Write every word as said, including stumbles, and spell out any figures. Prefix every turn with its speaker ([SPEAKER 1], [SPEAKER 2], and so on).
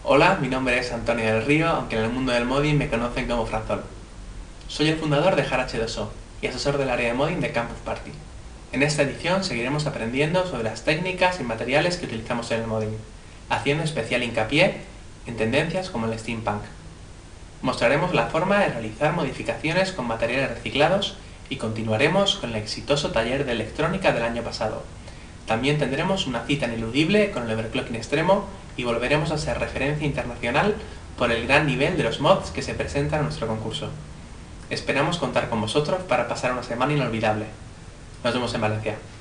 [SPEAKER 1] Hola, mi nombre es Antonio del Río, aunque en el mundo del modding me conocen como Franzol. Soy el fundador de Jar hache dos o y asesor del área de modding de Campus Party. En esta edición seguiremos aprendiendo sobre las técnicas y materiales que utilizamos en el modding, haciendo especial hincapié en tendencias como el steampunk. Mostraremos la forma de realizar modificaciones con materiales reciclados y continuaremos con el exitoso taller de electrónica del año pasado. También tendremos una cita ineludible con el overclocking extremo y volveremos a ser referencia internacional por el gran nivel de los mods que se presentan en nuestro concurso. Esperamos contar con vosotros para pasar una semana inolvidable. Nos vemos en Valencia.